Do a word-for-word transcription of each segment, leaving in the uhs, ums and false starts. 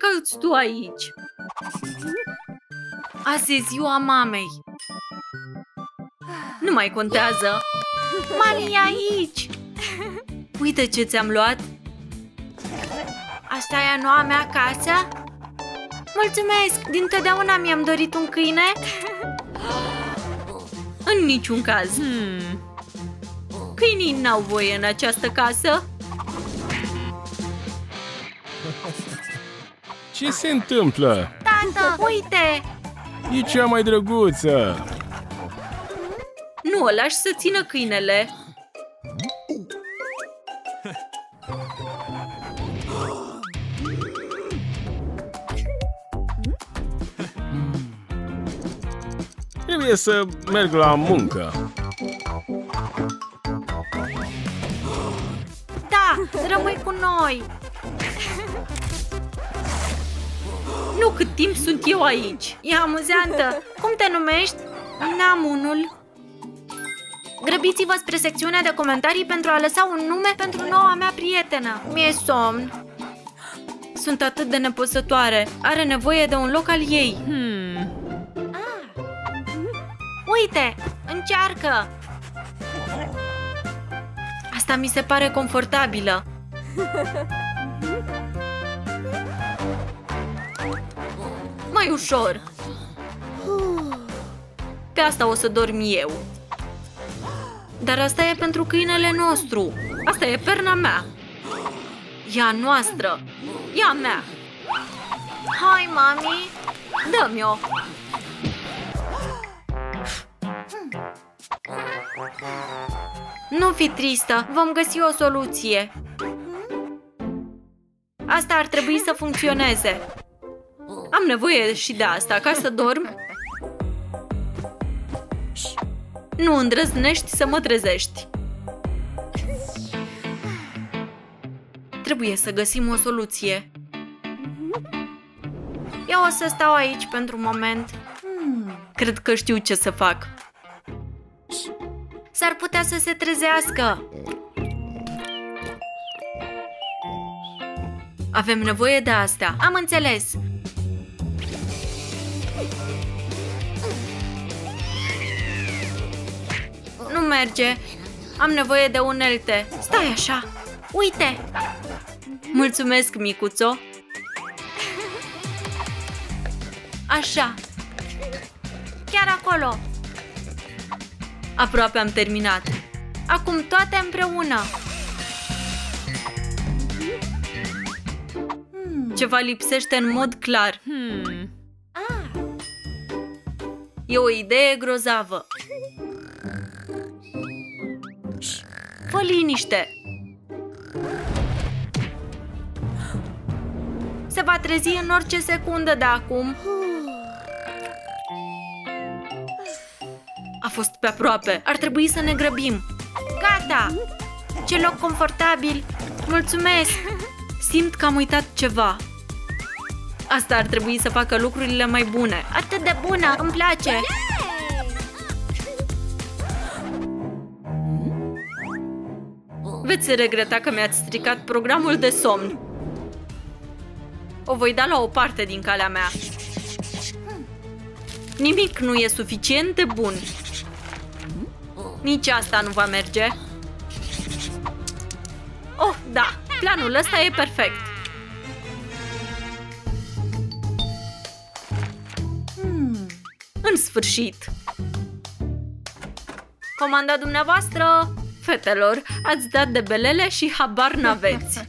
cauți tu aici? Azi e ziua mamei. Nu mai contează. Mami e aici. Uite ce ți-am luat. Asta e a noua mea casă? Mulțumesc! Dintotdeauna mi-am dorit un câine. În niciun caz. Hmm. Câinii n-au voie în această casă. Ce se întâmplă? Tată, uite! E cea mai drăguță! Nu o lași să țină câinele. Trebuie să merg la muncă. Da, rămâi cu noi. Nu cât timp sunt eu aici. E amuzantă. Cum te numești? N-am unul. Grăbiți-vă spre secțiunea de comentarii pentru a lăsa un nume pentru noua mea prietenă. Mi-e somn. Sunt atât de nepăsătoare. Are nevoie de un loc al ei. Hmm. Ah. Uite, încearcă. Asta mi se pare confortabilă. Mai ușor. Pe asta o să dorm eu. Dar asta e pentru câinele nostru. Asta e perna mea. E a noastră. E a mea. Hai, mami. Dă-mi-o. Nu fi tristă. Vom găsi o soluție. Asta ar trebui să funcționeze. Am nevoie și de asta ca să dorm. Nu îndrăznești să mă trezești. Trebuie să găsim o soluție. Eu o să stau aici pentru un moment. Cred că știu ce să fac. S-ar putea să se trezească. Avem nevoie de asta. Am înțeles. Nu merge. Am nevoie de unelte. Stai așa. Uite. Mulțumesc, micuțo. Așa. Chiar acolo. Aproape am terminat. Acum toate împreună. Ceva lipsește în mod clar. Hmm. E o idee grozavă. Fă liniște. Se va trezi în orice secundă de acum. A fost pe aproape. Ar trebui să ne grăbim. Gata! Ce loc confortabil! Mulțumesc! Simt că am uitat ceva. Asta ar trebui să facă lucrurile mai bune. Atât de bună! Îmi place! Veți regreta că mi-ați stricat programul de somn. O voi da la o parte din calea mea. Nimic nu e suficient de bun. Nici asta nu va merge. Oh, da! Planul ăsta e perfect. Hmm. În sfârșit. Comanda dumneavoastră, fetelor, ați dat de belele și habar n-aveți.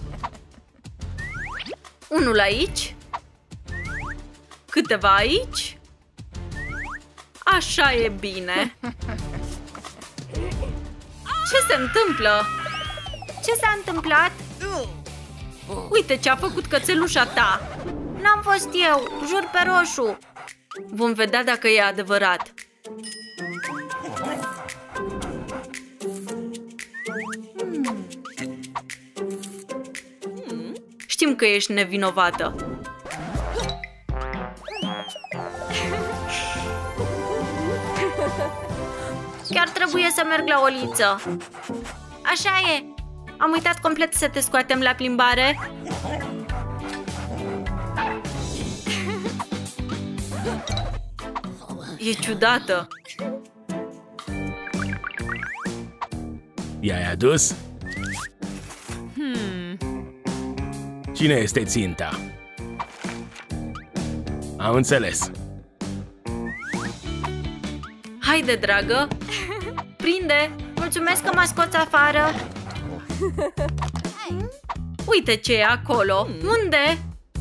Unul aici. Câteva aici. Așa e bine. Ce se întâmplă? Ce s-a întâmplat? Uite ce a făcut cățelușa ta. N-am fost eu, jur pe roșu. Vom vedea dacă e adevărat. Știm că ești nevinovată. Chiar trebuie să merg la o liță. Așa e. Am uitat complet să te scoatem la plimbare. E ciudată. I-ai adus? Hmm. Cine este ținta? Am înțeles. Haide, dragă! Prinde! Mulțumesc că mă scoți afară! Uite ce e acolo! Unde?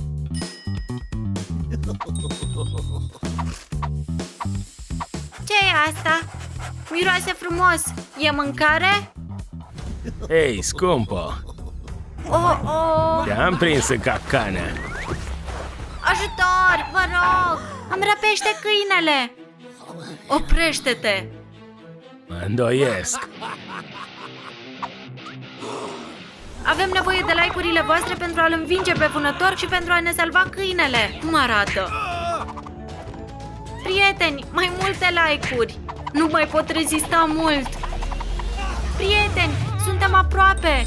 Ce e asta? Miroase frumos! E mâncare? Ei, scumpă! Oh, oh! Te-am prins în capcană! Ajutor! Vă rog! Îmi răpește câinele! Oprește-te! Mă îndoiesc! Avem nevoie de like-urile voastre pentru a-l învinge pe vânător și pentru a ne salva câinele! Cum arată? Prieteni, mai multe like-uri! Nu mai pot rezista mult! Prieteni, suntem aproape!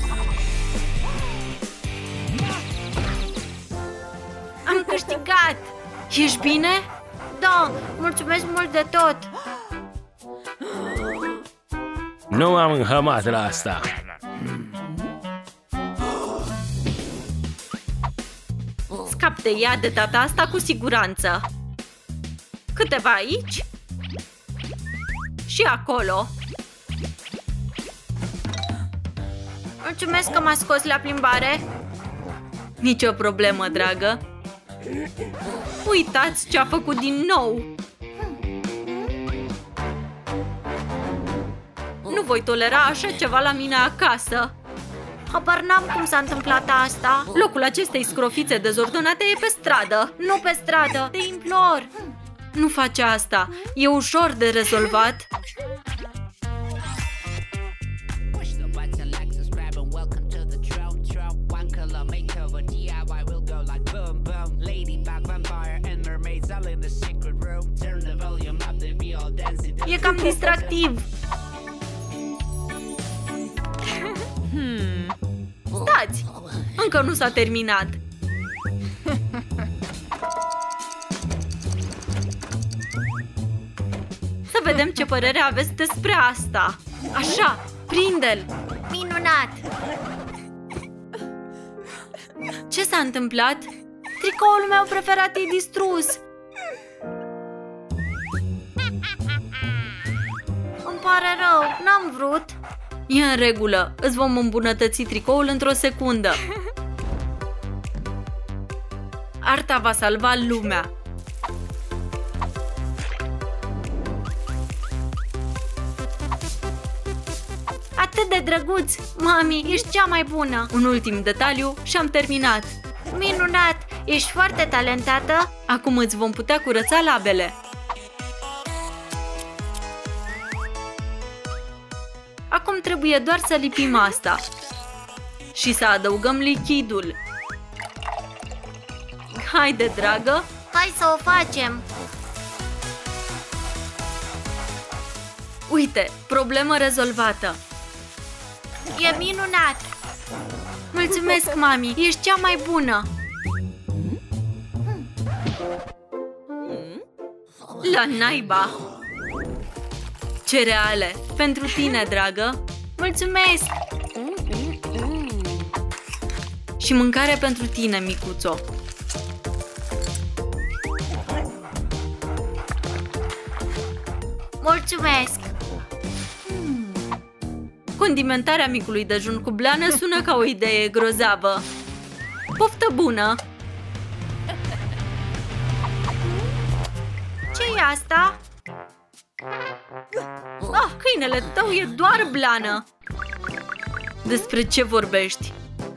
Am câștigat! Ești bine? Da, mulțumesc mult de tot! Nu am înhămat la asta! Scap de ea de data asta cu siguranță! Câteva aici și acolo. Mulțumesc că m-a scos la plimbare. Nici o problemă, dragă. Uitați ce a făcut din nou. Nu voi tolera așa ceva la mine acasă. Habar n-am cum s-a întâmplat asta. Locul acestei scrofițe dezordonate e pe stradă. Nu pe stradă, te implor. Nu face asta. E ușor de rezolvat. E cam distractiv. Hmm. Stați! Încă nu s-a terminat. Să vedem ce părere aveți despre asta. Așa, prinde-l! Minunat! Ce s-a întâmplat? Tricoul meu preferat e distrus. Îmi pare rău, n-am vrut. E în regulă, îți vom îmbunătăți tricoul într-o secundă. Arta va salva lumea. Atât de drăguț! Mami, ești cea mai bună! Un ultim detaliu și am terminat. Minunat! Ești foarte talentată! Acum îți vom putea curăța labele. Acum trebuie doar să lipim asta. Și să adăugăm lichidul. Haide, dragă! Hai să o facem! Uite, problemă rezolvată. E minunat! Mulțumesc, mami! Ești cea mai bună! La naiba! Cereale! Pentru tine, dragă! Mulțumesc! Și mâncare pentru tine, micuțo! Mulțumesc! Condimentarea micului dejun cu blană sună ca o idee grozavă. Poftă bună! Ce-i asta? Ah, câinele tău e doar blană! Despre ce vorbești?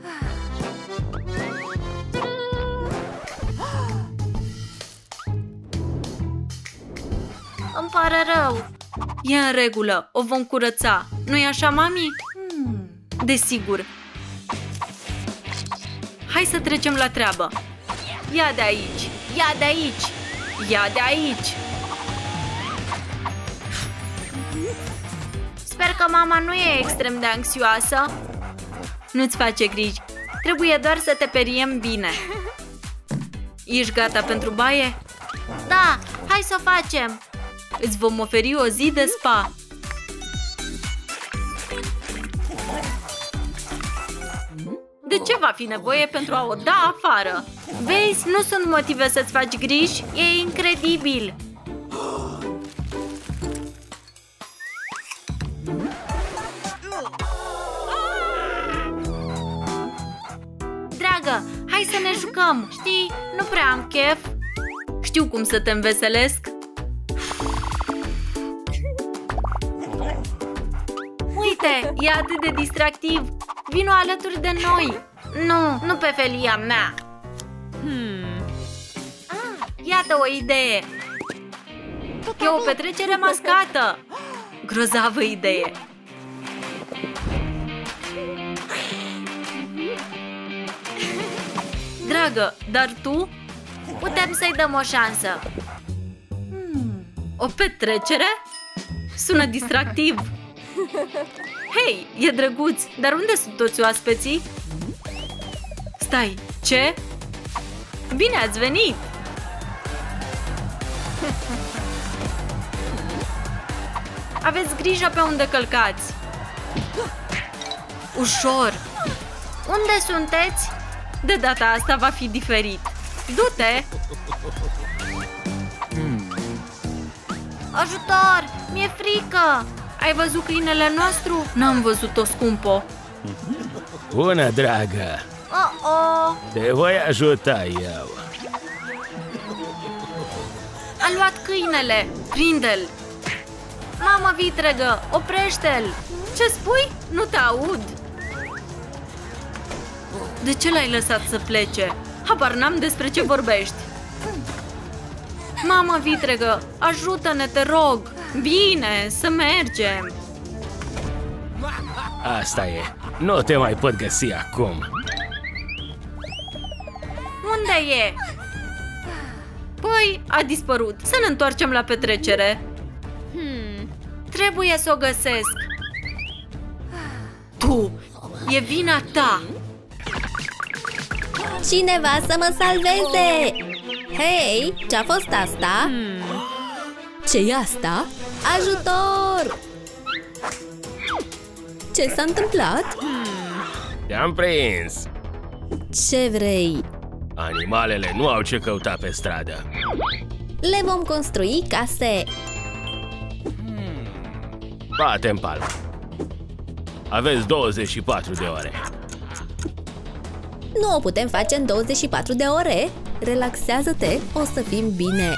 Îmi pare rău. E în regulă, o vom curăța. Nu-i așa, mami? Hmm. Desigur. Hai să trecem la treabă. Ia de aici, ia de aici, ia de aici. Sper că mama nu e extrem de anxioasă. Nu-ți face griji. Trebuie doar să te periem bine. Ești gata pentru baie? Da, hai să o facem. Îți vom oferi o zi de spa. De ce va fi nevoie pentru a o da afară? Vezi, nu sunt motive să-ți faci griji? E incredibil! Dragă, hai să ne jucăm! Știi, nu prea am chef. Știu cum să te înveselesc. Uite, e atât de distractiv. Vino alături de noi. Nu, nu pe felia mea. Hmm. Ah, iată o idee. E o petrecere mascată. Grozavă idee. Dragă, dar tu? Putem să-i dăm o șansă. Hmm. O petrecere? Sună distractiv. Hei, e drăguț, dar unde sunt toți oaspeții? Stai, ce? Bine ați venit! Aveți grijă pe unde călcați. Ușor. Unde sunteți? De data asta va fi diferit. Du-te! Ajutor! Mi-e frică! Ai văzut câinele nostru? N-am văzut-o, scumpo. Bună, dragă! Oh-oh! Te voi ajuta eu. A luat câinele! Prinde-l! Mamă vitregă, oprește-l! Ce spui? Nu te aud! De ce l-ai lăsat să plece? Habar n-am despre ce vorbești. Mamă vitregă, ajută-ne, te rog! Bine, să mergem! Asta e. Nu te mai pot găsi acum. Unde e? Păi, a dispărut. Să ne întoarcem la petrecere. Hmm. Trebuie să o găsesc. Tu, e vina ta. Cineva să mă salveze! Hei, ce-a fost asta? Hmm. Ce-i asta? Ajutor! Ce s-a întâmplat? Te-am prins. Ce vrei? Animalele nu au ce căuta pe stradă. Le vom construi case. Bate-n palmă. Aveți douăzeci și patru de ore. Nu o putem face în douăzeci și patru de ore? Relaxează-te, o să fim bine.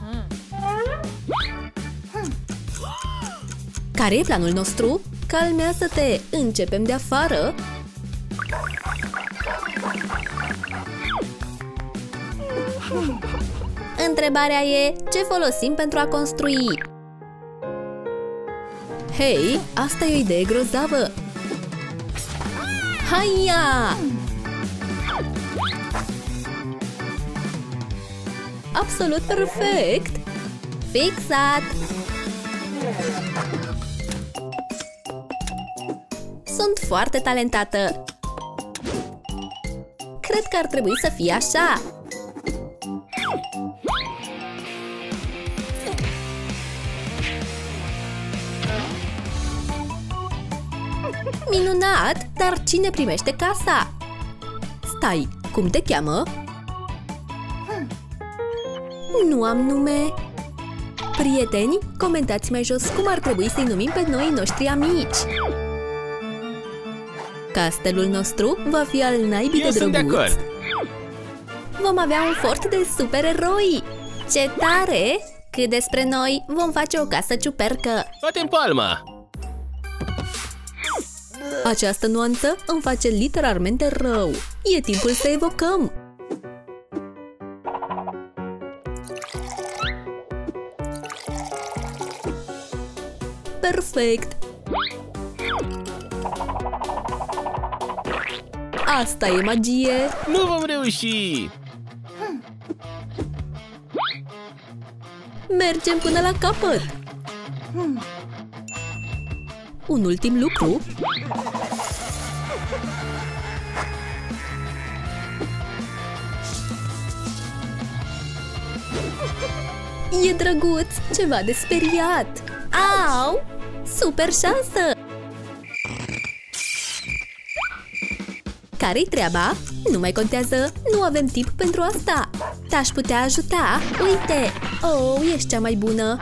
Care e planul nostru? Calmează-te, începem de afară. Întrebarea e, ce folosim pentru a construi? Hei, asta e o idee grozavă! Haia! Absolut perfect! Fixat! Sunt foarte talentată! Cred că ar trebui să fie așa! Minunat! Dar cine primește casa? Stai, cum te cheamă? Nu am nume! Prieteni, comentați mai jos cum ar trebui să-i numim pe noi noștri amici! Castelul nostru va fi al naibii de drăguț! Eu sunt de acord! Vom avea un fort de supereroi! Ce tare! Cât despre noi, vom face o casă ciupercă! Bate-n palma! Această nuanță îmi face literalmente rău! E timpul să evocăm! Perfect! Asta e magie! Nu vom reuși! Mergem până la capăt! Un ultim lucru. E drăguț, ceva de speriat. Au! Super șansă! Care-i treaba? Nu mai contează, nu avem timp pentru asta. Te-aș putea ajuta? Uite! Oh, ești cea mai bună!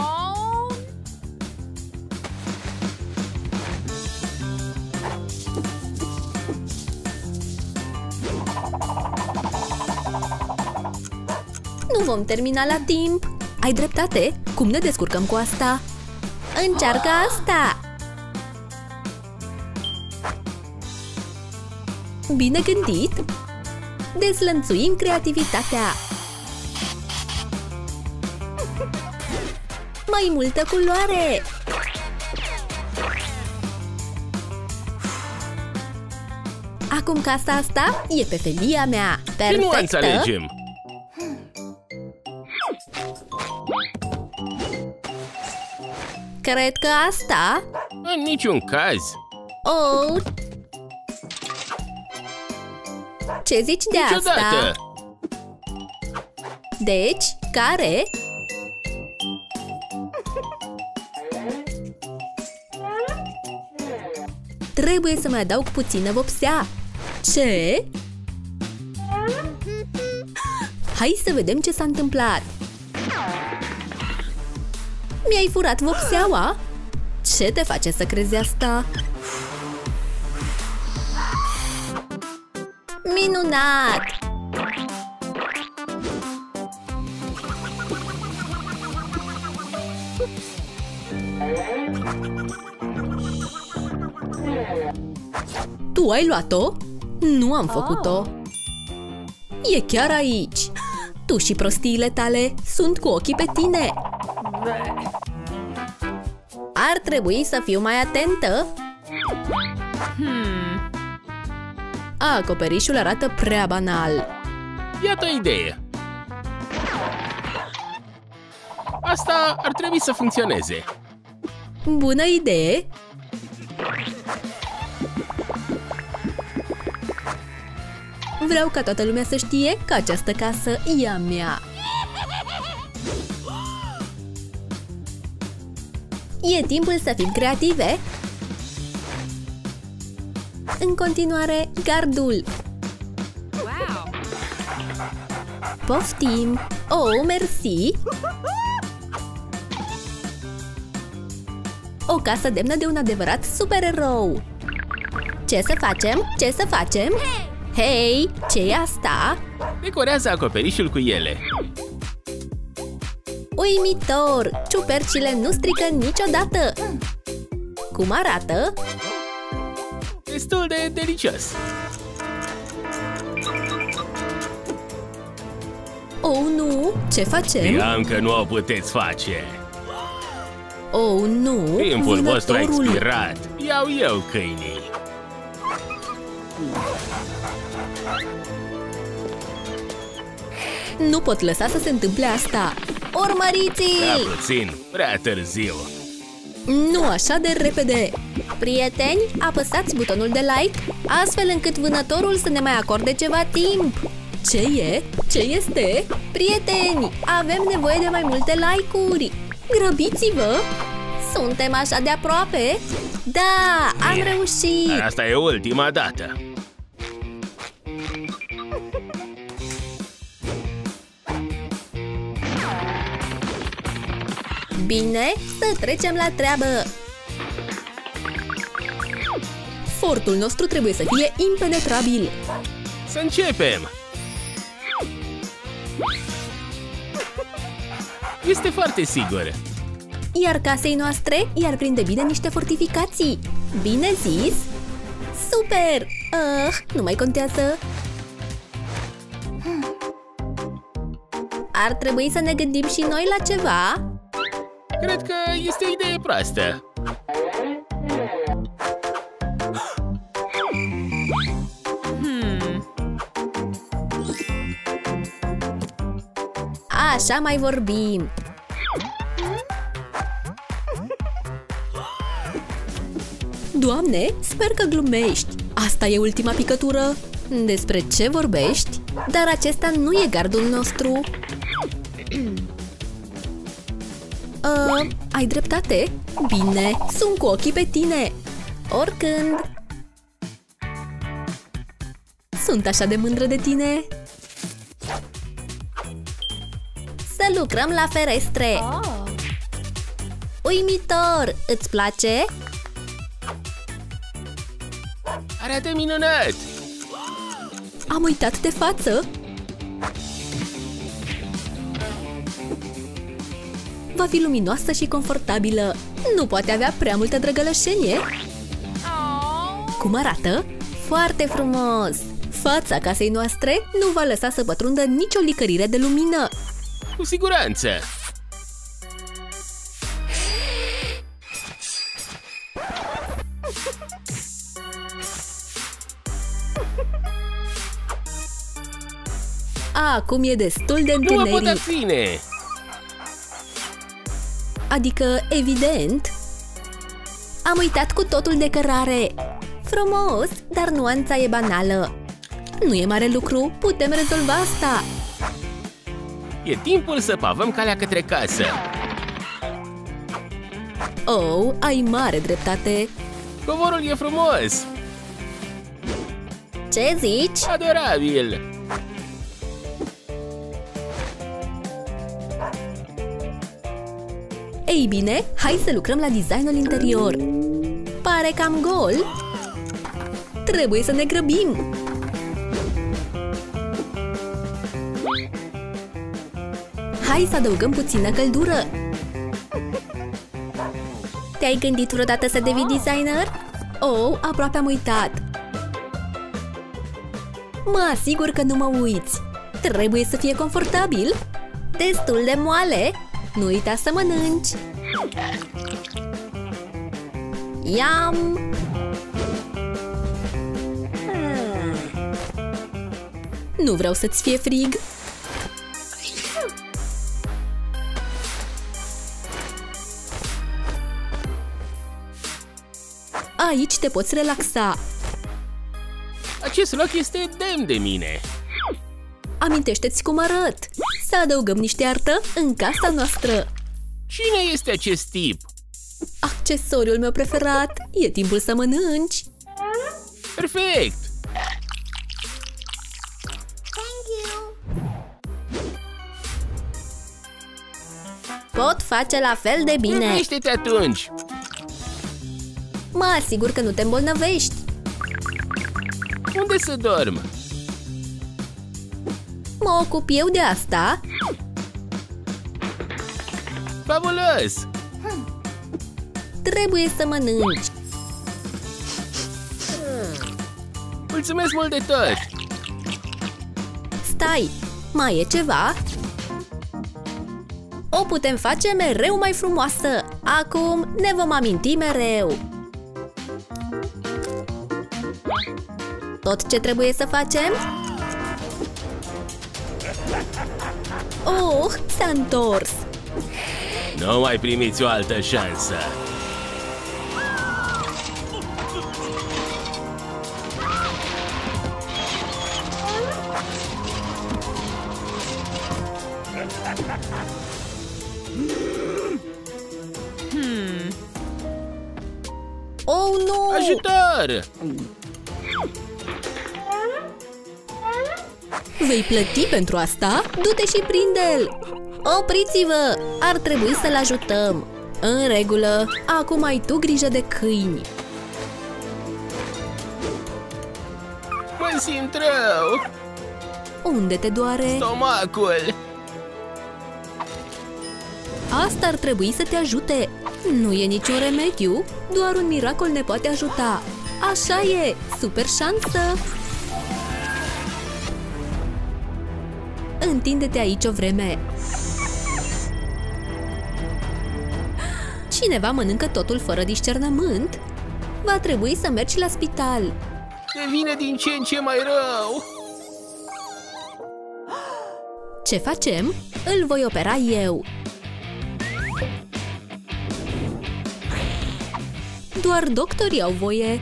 Nu vom termina la timp. Ai dreptate? Cum ne descurcăm cu asta? Încearcă asta! Bine gândit! Dezlănțuim creativitatea! Mai multă culoare! Acum casa asta e pe felia mea! Ce nuanță Perfectă! alegem? Cred că asta... În niciun caz. Oh! Ce zici de Niciodată. asta? Deci, care? Trebuie să mai adaug puțină vopsea. Ce? Hai să vedem ce s-a întâmplat. Mi-ai furat vopseaua? Ce te face să crezi asta? Minunat! Tu ai luat-o? Nu am făcut-o. E chiar aici. Tu și prostiile tale sunt cu ochii pe tine. Ar trebui să fiu mai atentă. Hmm. Acoperișul arată prea banal. Iată o idee. Asta ar trebui să funcționeze. Bună idee! Vreau ca toată lumea să știe că această casă e a mea. E timpul să fim creative. În continuare, gardul. Wow. Poftim! Oh, mersi! O casă demnă de un adevărat supererou! Ce să facem? Ce să facem? Hei, ce e asta? Decorează acoperișul cu ele. Uimitor! Ciupercile nu strică niciodată! Cum arată? Destul de delicios. Oh, nu! Ce facem? Știam că nu o puteți face. Oh, nu! Timpul vostru a Vânătorul! expirat. Iau eu câinii. Nu pot lăsa să se întâmple asta! Prea Urmăriți-l! puțin, prea târziu. Nu așa de repede! Prieteni, apăsați butonul de like, astfel încât vânătorul să ne mai acorde ceva timp! Ce e? Ce este? Prieteni, avem nevoie de mai multe like-uri! Grăbiți-vă! Suntem așa de aproape? Da, am Bine. reușit! Dar asta e ultima dată. Bine, să trecem la treabă! Fortul nostru trebuie să fie impenetrabil! Să începem! Este foarte sigur. Iar casei noastre i-ar prinde bine niște fortificații. Bine zis! Super! Ah, nu mai contează. Ar trebui să ne gândim și noi la ceva? Cred că este o idee proastă. Hmm. Așa mai vorbim. Doamne, sper că glumești. Asta e ultima picătură. Despre ce vorbești? Dar acesta nu e gardul nostru. Uh, ai dreptate? Bine, sunt cu ochii pe tine. Oricând. Sunt așa de mândră de tine. Să lucrăm la ferestre. Oh. Uimitor! Îți place? Arată minunat! Am uitat de față. Va fi luminoasă și confortabilă. Nu poate avea prea multă drăgălășenie. Cum arată? Foarte frumos! Fața casei noastre nu va lăsa să pătrundă nicio licărire de lumină. Cu siguranță! Acum e destul de Nu mă pot întuneric. abține! Adică, evident. Am uitat cu totul de cărare. Frumos, dar nuanța e banală. Nu e mare lucru, putem rezolva asta. E timpul să pavăm calea către casă. Oh, ai mare dreptate. Covorul e frumos! Ce zici? Adorabil! Ei bine, hai să lucrăm la designul interior. Pare cam gol. Trebuie să ne grăbim. Hai să adăugăm puțină căldură. Te-ai gândit vreodată să devii designer? Oh, aproape am uitat. Mă asigur că nu mă uiți. Trebuie să fie confortabil. Destul de moale. Nu uita să mănânci. Yum! Nu vreau să-ți fie frig. Aici te poți relaxa. Acest loc este demn de mine. Amintește-ți cum arăt. Să adăugăm niște artă în casa noastră. Cine este acest tip? Accesoriul meu preferat. E timpul să mănânci. Perfect! Pot face la fel de bine. Grăbește-te atunci! Mă asigur că nu te îmbolnăvești. Unde să dorm? Mă ocup eu de asta. Fabulos! Trebuie să mănânci. Mulțumesc mult de tot! Stai, mai e ceva? O putem face mereu mai frumoasă. Acum ne vom aminti mereu. Tot ce trebuie să facem? Oh, s-a întors. Nu mai primiți o altă șansă! Hmm. Oh, nu! Ajutor! Vei plăti pentru asta? Du-te și prinde-l! Opriți-vă! Ar trebui să-l ajutăm. În regulă, acum ai tu grijă de câini. Mă simt rău! Unde te doare? Stomacul! Asta ar trebui să te ajute. Nu e niciun remediu, doar un miracol ne poate ajuta. Așa e! Super șansă! Întinde-te aici o vreme. Cineva mănâncă totul fără discernământ? Va trebui să mergi la spital. Devine din ce în ce mai rău! Ce facem? Îl voi opera eu. Doar doctorii au voie.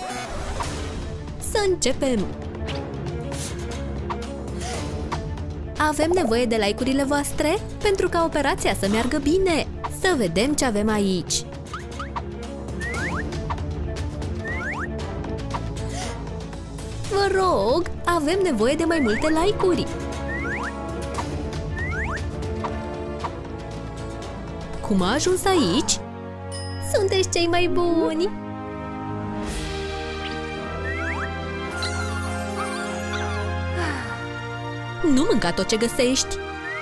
Să începem. Avem nevoie de like-urile voastre pentru ca operația să meargă bine. Să vedem ce avem aici. Vă rog, avem nevoie de mai multe like-uri. Cum a ajuns aici? Sunteți cei mai buni! Nu mânca tot ce găsești!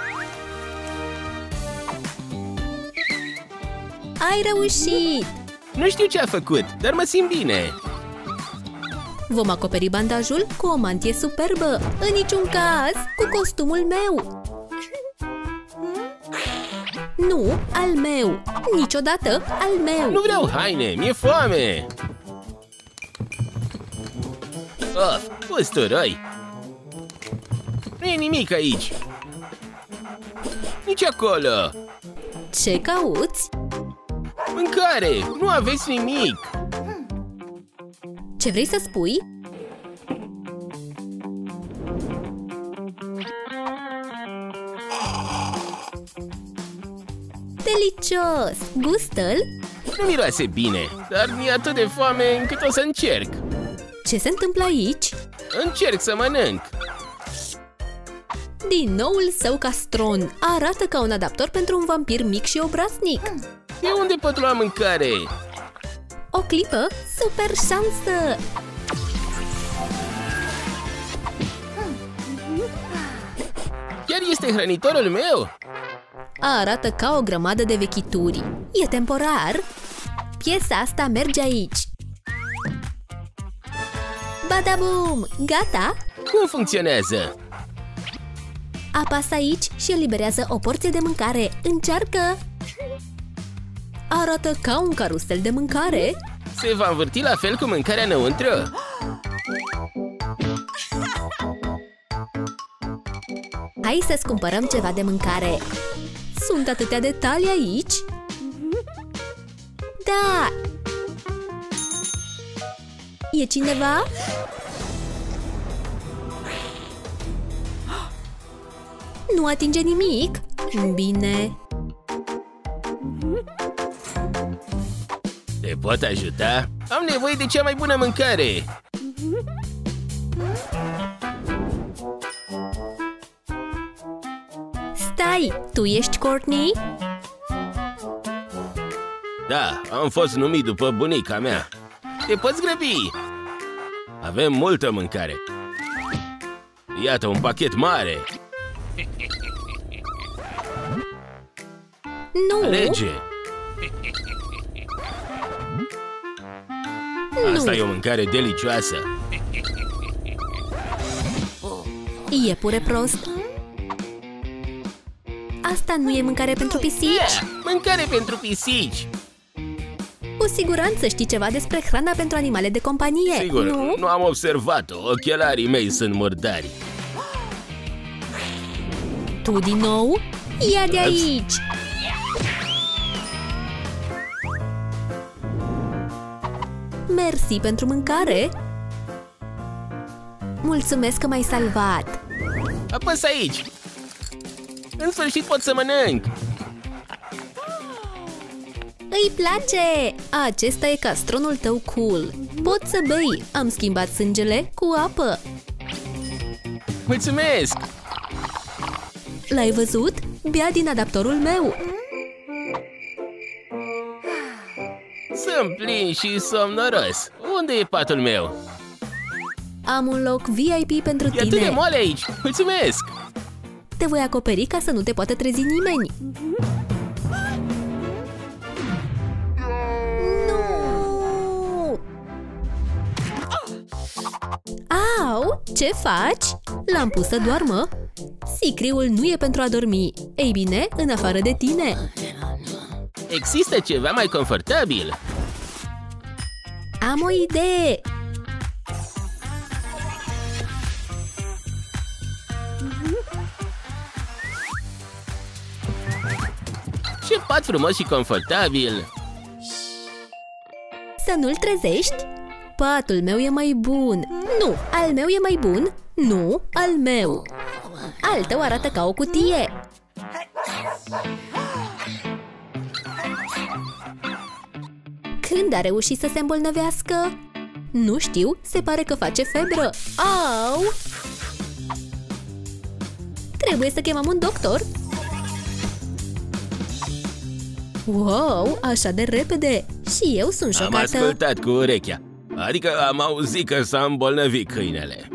Ai reușit! Nu știu ce a făcut, dar mă simt bine. Vom acoperi bandajul cu o mantie superbă. În niciun caz, cu costumul meu. Nu, al meu. Niciodată al meu. Nu vreau haine, mi-e foame. Of, usturoi. Nu e nimic aici. Nici acolo. Ce cauți? Mâncare, nu aveți nimic. Ce vrei să spui? Delicios! Gustă-l? Nu miroase bine, dar mi-e atât de foame încât o să încerc. Ce se întâmplă aici? Încerc să mănânc. Din noul său castron arată ca un adaptor pentru un vampir mic și obraznic. De unde pot lua mâncare? O clipă, super șansă! Chiar este hrănitorul meu? Arată ca o grămadă de vechituri. E temporar? Piesa asta merge aici. Badabum! Gata? Cum funcționează? Apasă aici și eliberează o porție de mâncare. Încearcă! Arată ca un carusel de mâncare. Se va învârti la fel cu mâncarea înăuntru? Hai să-ți cumpărăm ceva de mâncare. Sunt atâtea detalii aici. Da! E cineva? Nu atinge nimic? Bine. Te pot ajuta? Am nevoie de cea mai bună mâncare. Stai! Tu ești Courtney? Da, am fost numit după bunica mea. Te poți grăbi? Avem multă mâncare. Iată un pachet mare. Nu! Alege! Nu. Asta e o mâncare delicioasă. Iepure prost. Asta nu e mâncare pentru pisici? Yeah, mâncare pentru pisici! Cu siguranță știi ceva despre hrana pentru animale de companie, Sigur, nu? nu am observat-o. Ochelarii mei sunt murdari. Tu din nou? Ia de aici! Mersi pentru mâncare! Mulțumesc că m-ai salvat! Apăs aici! În sfârșit pot să mănânc! Îi place! Acesta e castronul tău cool! Poți să bei! Am schimbat sângele cu apă! Mulțumesc! L-ai văzut? Bea din adaptorul meu! Sunt plin și somnoros. Unde e patul meu? Am un loc V I P pentru E atât de tine! moale aici! Mulțumesc! Te voi acoperi ca să nu te poată trezi nimeni! Nu! Au! Ce faci? L-am pus să doarmă? Sicriul nu e pentru a dormi. Ei bine, în afară de tine. Există ceva mai confortabil? Am o idee! Ce pat frumos și confortabil! Să nu-l trezești? Patul meu e mai bun. Nu, al meu e mai bun. Nu, al meu. Al tău arată ca o cutie. Când a reușit să se îmbolnăvească? Nu știu, se pare că face febră. Au! Trebuie să chemăm un doctor. Wow, așa de repede! Și eu sunt șocată. Am ascultat cu urechea. Adică am auzit că s-a îmbolnăvit câinele.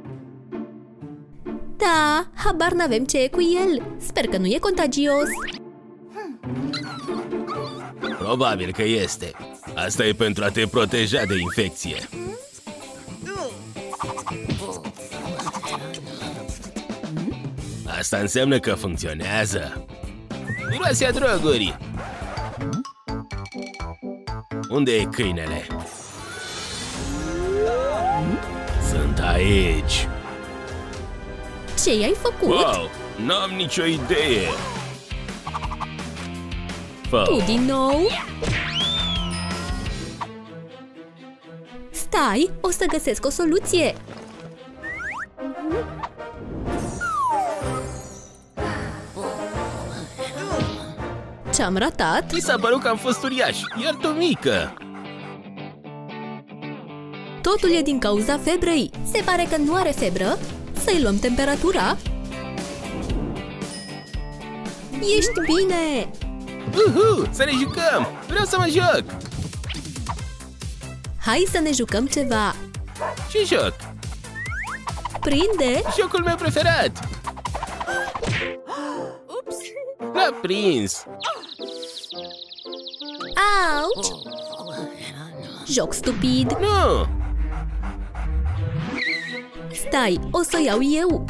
Da, habar n-avem ce e cu el. Sper că nu e contagios. Probabil că este. Asta e pentru a te proteja de infecție. Asta înseamnă că funcționează. Miroase droguri. Unde e câinele? Sunt aici. Ce i-ai făcut? Wow, n-am nicio idee. Fă. Tu din nou? Stai, o să găsesc o soluție. Ce-am ratat? Mi s-a părut că am fost uriaș, iar tu mică. Totul e din cauza febrei. Se pare că nu are febră. Să-i luăm temperatura. Ești bine! Uhu, să ne jucăm! Vreau să mă joc! Hai să ne jucăm ceva. Ce joc? Prinde! Jocul meu preferat! L-a prins! Auci! Joc stupid! Nu! Stai, o să iau eu!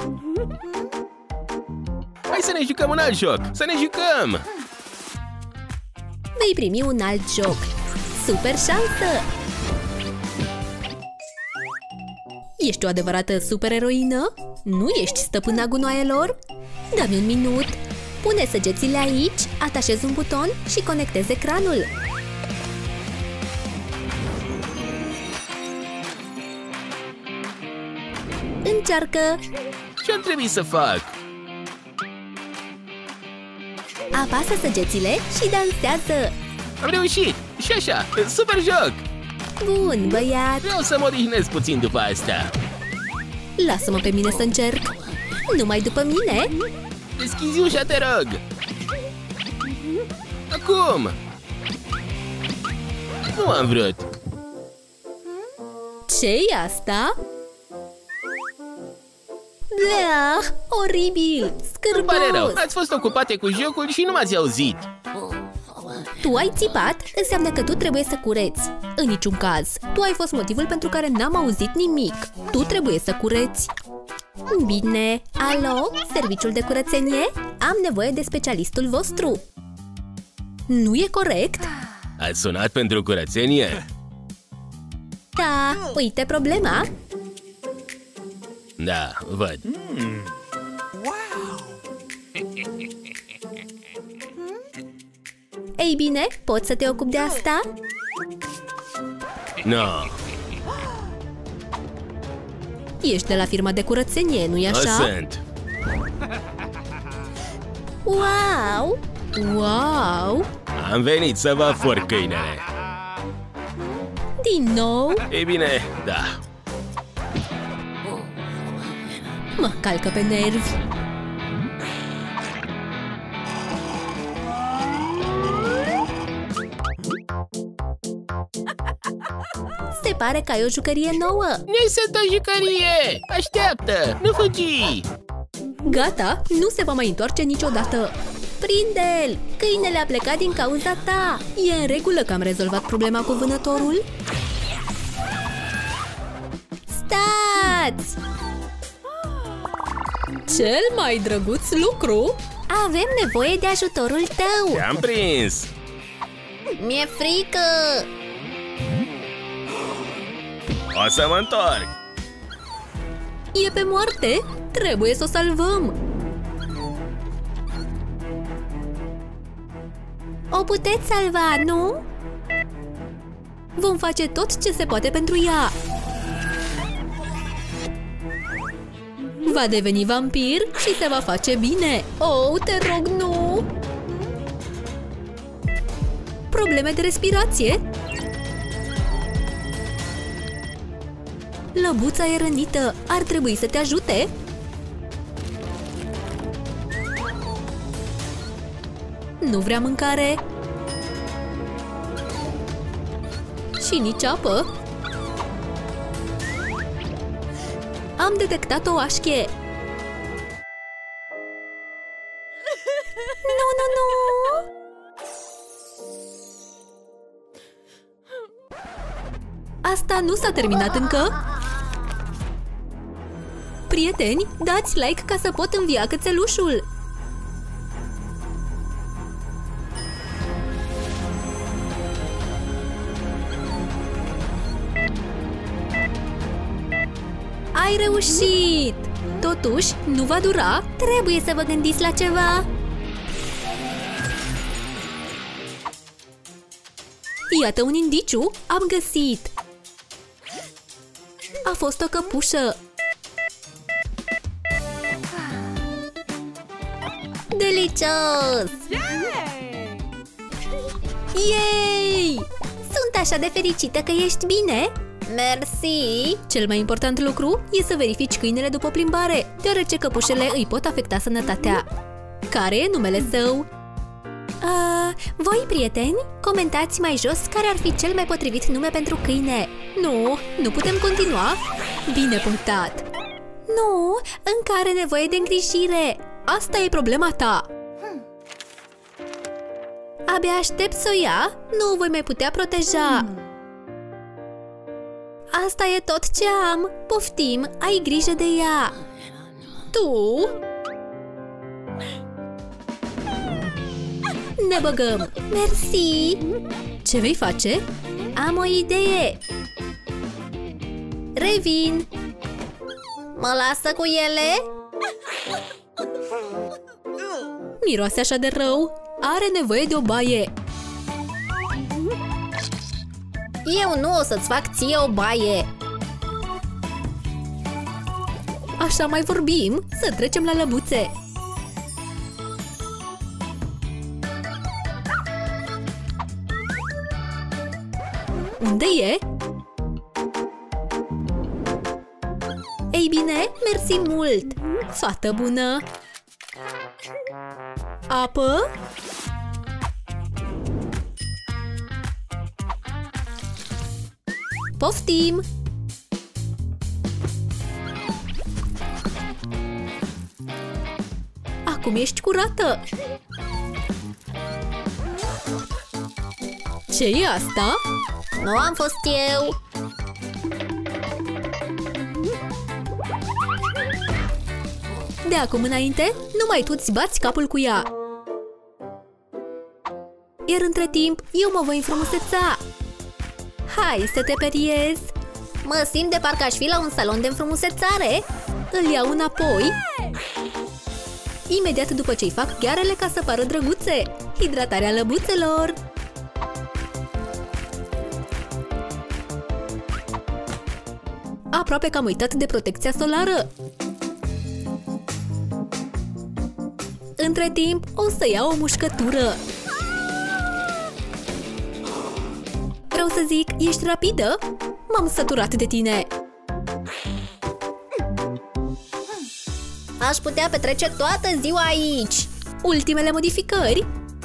Hai să ne jucăm un alt joc! Să ne jucăm! Vei primi un alt joc! Super șansă! Ești o adevărată supereroină? Nu ești stăpâna gunoaielor? Dă-mi un minut! Pune săgețile aici, atașezi un buton și conectezi ecranul. Încearcă! Ce ar trebui să fac? Apasă săgețile și dansează! Am reușit! Și așa! Super joc! Bun, băiat! Vreau să mă odihnesc puțin după asta. Lasă-mă pe mine să încerc! Numai după mine? Deschizi ușa, te rog! Acum! Nu am vrut! Ce-i asta? Bleh, oribil! Îmi pare rău, Scârbos! ați fost ocupate cu jocul și nu m-ați auzit. Tu ai țipat? Înseamnă că tu trebuie să cureți. În niciun caz. Tu ai fost motivul pentru care n-am auzit nimic. Tu trebuie să cureți. Bine. Alo? Serviciul de curățenie? Am nevoie de specialistul vostru. Nu e corect? Ați sunat pentru curățenie? Da. Uite problema. Da, văd. Ei bine, poți să te ocupi de asta? No. Ești de la firma de curățenie, nu-i O așa? sunt. Wow! Wow! Am venit să vă fur câinele. Din nou? Ei bine, da. Mă calcă pe nervi. Se pare că ai o jucărie nouă. Nu sunt o jucărie! Așteaptă! Nu fugi! Gata, nu se va mai întoarce niciodată. Prinde-l! Câinele a plecat din cauza ta. E în regulă că am rezolvat problema cu vânătorul? Stați! Cel mai drăguț lucru? Avem nevoie de ajutorul tău. Te-am prins! Mi-e frică. O să mă întorc! E pe moarte. Trebuie să o salvăm. O puteți salva, nu? Vom face tot ce se poate pentru ea. Va deveni vampir și se va face bine. Oh, te rog, nu! Probleme de respirație? Lăbuța e rănită. Ar trebui să te ajute? Nu vrea mâncare. Și nici apă. Am detectat o așchie. Nu, nu, nu! Asta nu s-a terminat încă. Prieteni, dați like ca să pot învia cățelușul. Ai reușit! Totuși, nu va dura. Trebuie să vă gândiți la ceva. Iată un indiciu. Am găsit. A fost o căpușă. Delicios! Yay! Sunt așa de fericită că ești bine! Mersi! Cel mai important lucru e să verifici câinele după plimbare, deoarece căpușele îi pot afecta sănătatea. Care e numele său? Uh, voi, prieteni, comentați mai jos care ar fi cel mai potrivit nume pentru câine. Nu, nu putem continua? Bine punctat! Nu, încă are nevoie de îngrijire. Asta e problema ta. Abia aștept să o ia, nu o voi mai putea proteja. Asta e tot ce am. Poftim, ai grijă de ea. Tu? Ne băgăm. Mersi. Ce vei face? Am o idee. Revin. Mă lasă cu ele? Miroase așa de rău. Are nevoie de o baie. Eu nu o să-ți fac ție o baie. Așa mai vorbim, să trecem la lăbuțe. Unde e? Ei bine, mersi mult! Fată bună! Apă? Poftim! Acum ești curată! Ce e asta? Nu am fost eu! De acum înainte, numai tu îți bați capul cu ea! Iar între timp, eu mă voi înfrumuseța! Hai să te periez! Mă simt de parcă aș fi la un salon de înfrumusețare! Îl iau înapoi! Imediat după ce îi fac ghearele ca să pară drăguțe! Hidratarea lăbuțelor! Aproape că am uitat de protecția solară! Între timp, o să iau o mușcătură! Vreau să zic, ești rapidă? M-am săturat de tine! Aș putea petrece toată ziua aici! Ultimele modificări?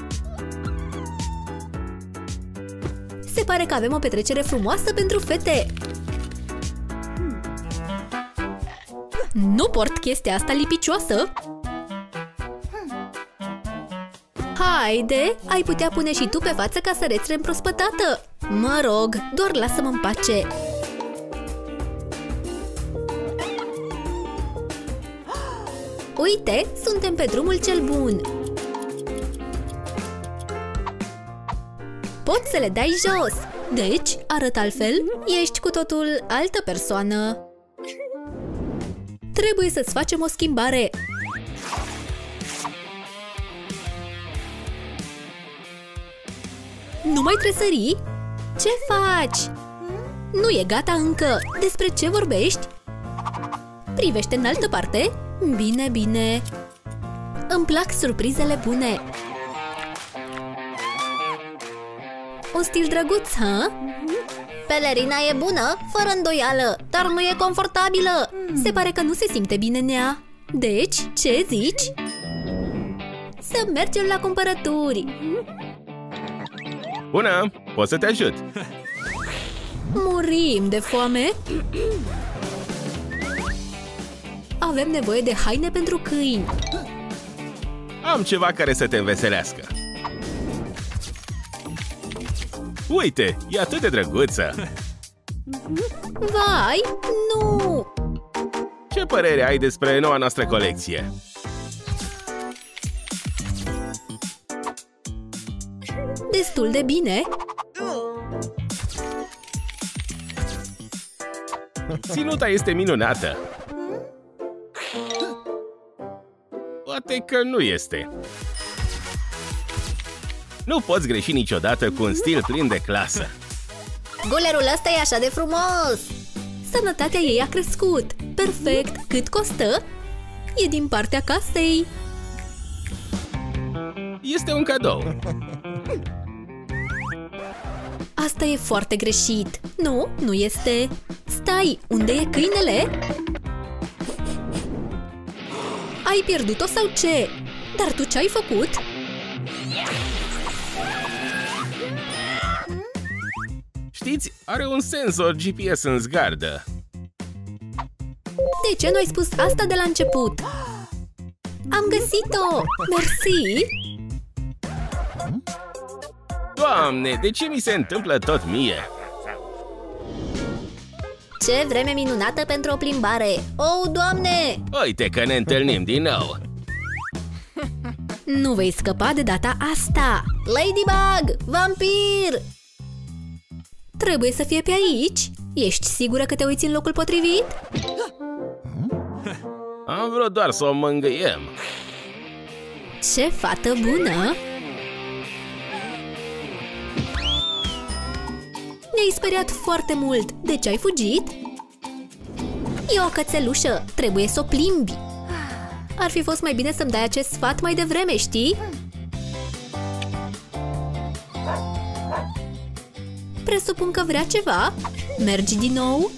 Se pare că avem o petrecere frumoasă pentru fete! Nu port chestia asta lipicioasă! Haide, ai putea pune și tu pe față ca să reți reîmprospătată! Mă rog, doar lasă-mă în pace! Uite, suntem pe drumul cel bun! Poți să le dai jos! Deci, arăt altfel, ești cu totul altă persoană! Trebuie să-ți facem o schimbare! Nu mai tresări? Ce faci? Nu e gata încă! Despre ce vorbești? Privește în altă parte. Bine, bine. Îmi plac surprizele bune. Un stil drăguț, ha? Pelerina e bună, fără îndoială, dar nu e confortabilă. Se pare că nu se simte bine în ea. Deci, ce zici? Să mergem la cumpărături. Bună! Pot să te ajut? Murim de foame. Avem nevoie de haine pentru câini. Am ceva care să te înveselească. Uite, e atât de drăguță! Vai, nu! Ce părere ai despre noua noastră colecție? Destul de bine. Ținuta este minunată. Poate că nu este. Nu poți greși niciodată cu un stil plin de clasă. Gulerul ăsta e așa de frumos! Sănătatea ei a crescut. Perfect! Cât costă? E din partea casei. Este un cadou. Asta e foarte greșit. Nu, nu este. Stai, unde e câinele? Ai pierdut-o sau ce? Dar tu ce ai făcut? Știți, are un senzor G P S în zgardă. De ce nu ai spus asta de la început? Am găsit-o! Mersi! Doamne, de ce mi se întâmplă tot mie? Ce vreme minunată pentru o plimbare! Oh, Doamne! Uite că ne întâlnim din nou. Nu vei scăpa de data asta! Ladybug! Vampir! Trebuie să fie pe aici? Ești sigură că te uiți în locul potrivit? Am vrut doar să o mângâiem. Ce fată bună! Ne-ai speriat foarte mult. De ce ai fugit? E o cățelușă. Trebuie să o plimbi. Ar fi fost mai bine să-mi dai acest sfat mai devreme, știi? Presupun că vrea ceva. Mergi din nou?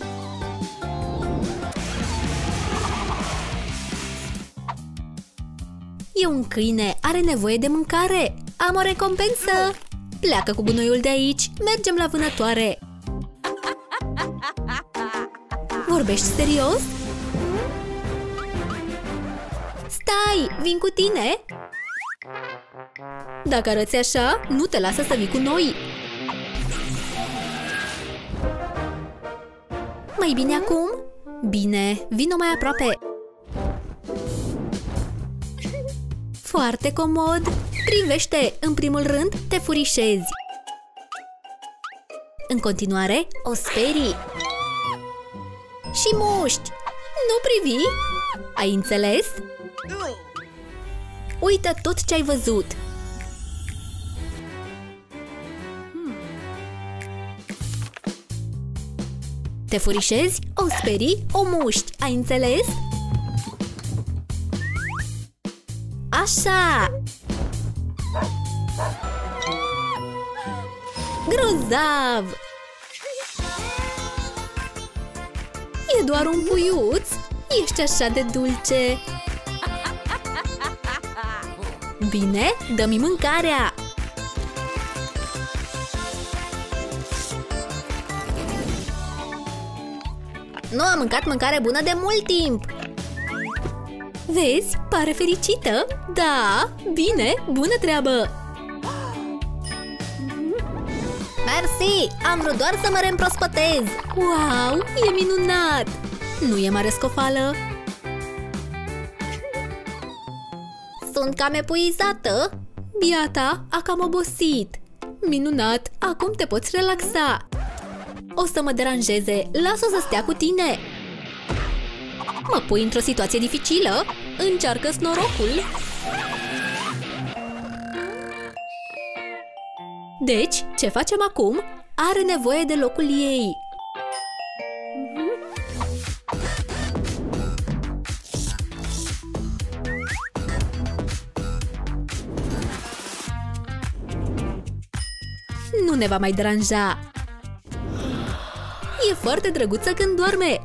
E un câine. Are nevoie de mâncare. Am o recompensă. Pleacă cu gunoiul de aici. Mergem la vânătoare. Vorbești serios? Stai, vin cu tine? Dacă arăți așa, nu te lasă să vii cu noi. Mai bine acum? Bine, vino mai aproape. Foarte comod. Privește, în primul rând te furișezi. În continuare, o sperii. Și muști. Nu privi? Ai înțeles? Uită tot ce ai văzut. Te furișezi, o sperii, o muști. Ai înțeles? Așa! Grozav! E doar un puiuț? Ești așa de dulce! Bine, dă-mi mâncarea! Nu am mâncat mâncare bună de mult timp! Vezi? Pare fericită! Da! Bine! Bună treabă! Mersi! Am vrut doar să mă reîmprospătez! Wow! E minunat! Nu e mare scofală? Sunt cam epuizată! Biata a cam obosit! Minunat! Acum te poți relaxa! O să mă deranjeze! Lasă-o să stea cu tine! Mă pui într-o situație dificilă? Încearcă-ți norocul! Deci, ce facem acum? Are nevoie de locul ei. ne va mai deranja. E foarte drăguță când doarme.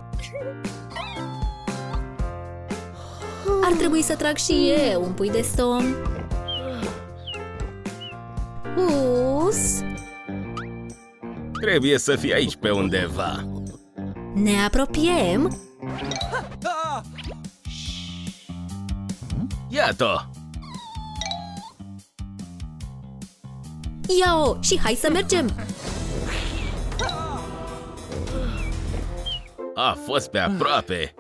Ar trebui să trag și eu un pui de somn. Us. Trebuie să fii aici pe undeva. Ne apropiem. Iată! Ia-o și hai să mergem. A fost pe aproape.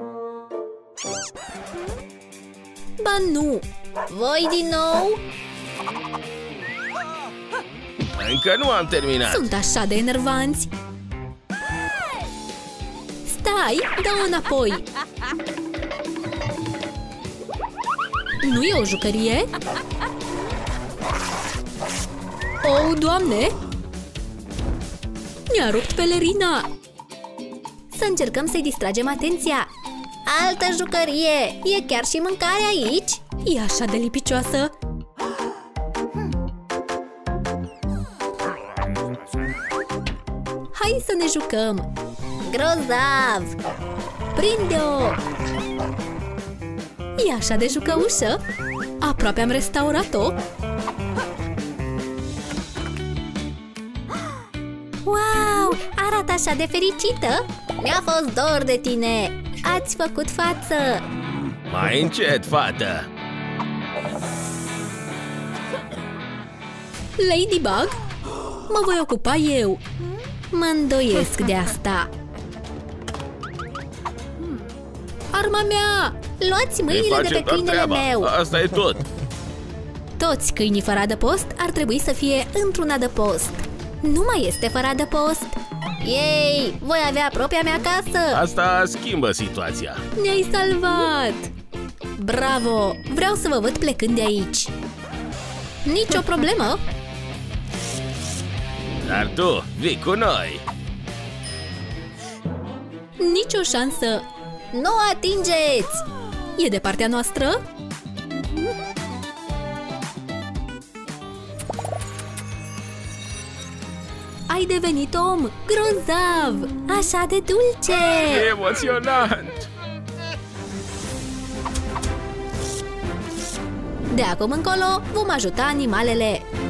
Ba nu! Voi din nou? Încă nu am terminat. Sunt așa de enervanți. Stai, dă-o înapoi. Nu e o jucărie? Oh, Doamne! Mi-a rupt pelerina! Să încercăm să-i distragem atenția. Altă jucărie! E chiar și mâncare aici? E așa de lipicioasă! Hai să ne jucăm! Grozav! Prinde-o! E așa de jucăușă! Aproape am restaurat-o! Wow! Arată așa de fericită! Mi-a fost dor de tine! Ați făcut față! Mai încet, fată! Ladybug? Mă voi ocupa eu! Mă îndoiesc de asta! Arma mea! Luați mâinile de pe câinele treaba. meu! Asta e tot! Toți câinii fără adăpost ar trebui să fie într-un adăpost. Nu mai este fără adăpost! Ei, voi avea propria mea casă! Asta schimbă situația. Ne-ai salvat! Bravo! Vreau să vă văd plecând de aici. Nici o problemă! Dar tu, vii cu noi! Nici o șansă! Nu atingeți! E de partea noastră? Ai devenit om grozav! Așa de dulce! E emoționant! De acum încolo vom ajuta animalele!